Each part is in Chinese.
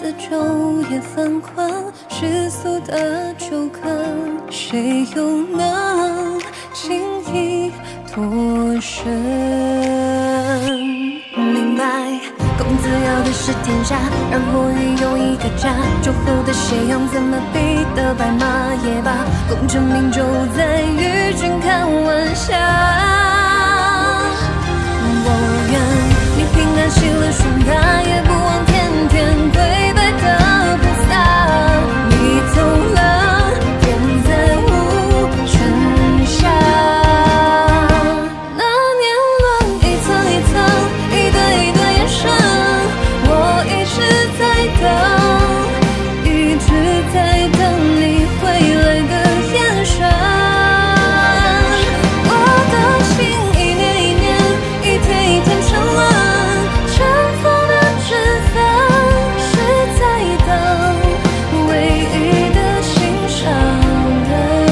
似昼夜犯困，世俗的纠葛，谁又能轻易脱身？明白，公子要的是天下，而我欲有一个家。酒后的斜阳怎么比得白马也罢，功成名就在与君看晚霞。我愿你平安喜乐顺达，也不忘天天跪拜的菩萨。你走了，天再无春夏。那年轮一层一层，一对一对眼神，我一直在等，一直在等你回来的眼神。我的心一年一年，一天一天沉沦，尘封的指缝是在等唯一的心上人。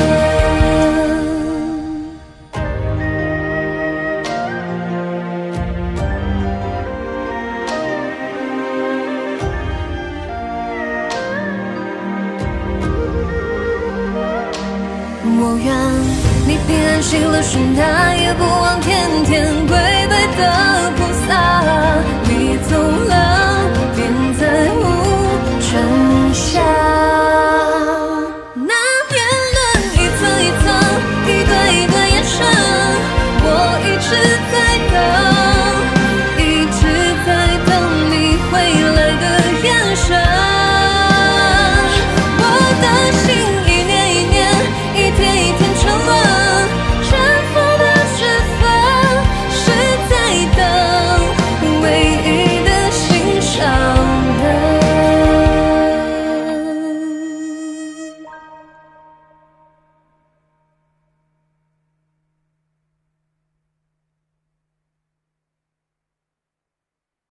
我愿你平安喜乐顺达，也不忘天天跪拜的菩萨。你走了。